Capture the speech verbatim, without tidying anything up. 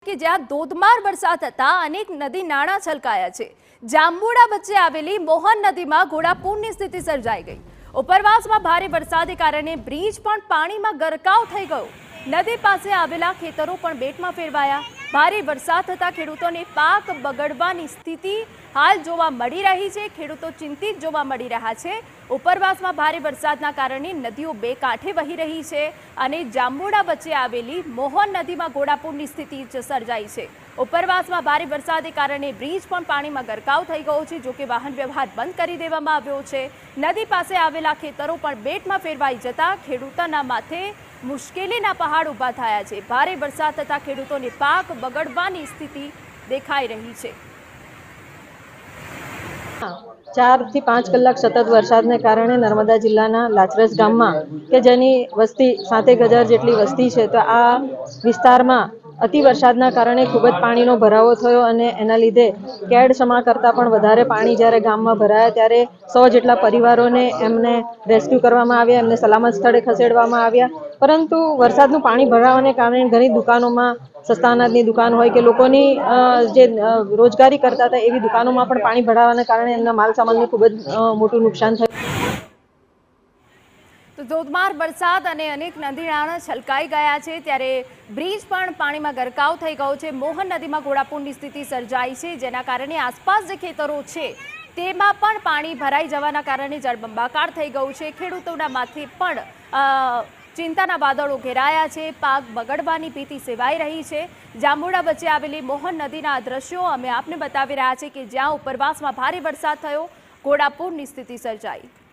કે જ્યાં ધોધમાર વરસાદ થતા અનેક નદી નાળા છલકાયા છે। જાંબુડા વચ્ચે આવેલી મોહન નદીમાં ઘોડાપૂરની સ્થિતિ સર્જાઈ ગઈ। ઉપરવાસમાં ભારે વરસાદને કારણે બ્રિજ પણ પાણીમાં ગરકાવ થઈ ગયો। નદી પાસે આવેલા ખેતરો પણ બેટમાં ફેરવાયા। ભારે વરસાદ થતા ખેડૂતોને પાક બગડવાની સ્થિતિ હાલ જોવા મળી રહી છે। ખેડૂતો ચિંતિત જોવા મળી રહ્યા છે। ઉપરવાસમાં ભારે વરસાદના કારણે નદીઓ બે કાંઠે વહી રહી છે અને જાંબુડા વચ્ચે આવેલી મોહન નદીમાં ઘોડાપૂરની સ્થિતિ સર્જાઈ છે। ઉપરવાસમાં ભારે વરસાદને કારણે બ્રિજ પણ પાણીમાં ગરકાવ થઈ ગયો છે। જોકે વાહન વ્યવહાર બંધ કરી દેવામાં આવ્યો છે। નદી પાસે આવેલા ખેતરો પણ બેટમાં ફેરવાઈ જતા ખેડૂતોના માથે મુશ્કેલીના પહાડ ઊભા થયા છે। ભારે વરસાદ થતા ખેડૂતોને પાક બગડવાની સ્થિતિ દેખાઈ રહી છે। ચાર થી પાંચ કલાક સતત વરસાદને કારણે નર્મદા જિલ્લાના લાચરસ ગામમાં કે જેની વસ્તી સાતેક હજાર જેટલી વસ્તી છે, તો આ વિસ્તારમાં અતિ વરસાદના કારણે ખૂબ જ પાણીનો ભરાવો થયો અને એના લીધે કેડ સમા કરતાં પણ વધારે પાણી જ્યારે ગામમાં ભરાયા ત્યારે સો જેટલા પરિવારોને એમને રેસ્ક્યુ કરવામાં આવ્યા, એમને સલામત સ્થળે ખસેડવામાં આવ્યા। પરંતુ વરસાદનું પાણી ભરાવાને કારણે ઘણી દુકાનોમાં સસ્તા અનાજની દુકાન હોય કે લોકોની જે રોજગારી કરતા હતા એવી દુકાનોમાં પણ પાણી ભરાવાને કારણે એમના માલ સામાનને ખૂબ જ મોટું નુકસાન થયું। તો ધોધમાર વરસાદ અને અનેક નદી નાળા છલકાઈ ગયા છે ત્યારે બ્રિજ પણ પાણીમાં ગરકાવ થઈ ગયો છે। મોહન નદીમાં ઘોડાપૂરની સ્થિતિ સર્જાઈ છે, જેના કારણે આસપાસ જે ખેતરો છે તેમાં પણ પાણી ભરાઈ જવાના કારણે જળબંબાકાર થઈ ગયું છે। ખેડૂતોના માથે પણ ચિંતાના વાદળો ઘેરાયા છે। પાક બગડવાની ભીતિ સેવાઈ રહી છે। જાંબુડા વચ્ચે આવેલી મોહન નદીના દ્રશ્યો અમે આપને બતાવી રહ્યા છીએ કે જ્યાં ઉપરવાસમાં ભારે વરસાદ થયો, ઘોડાપૂરની સ્થિતિ સર્જાઈ।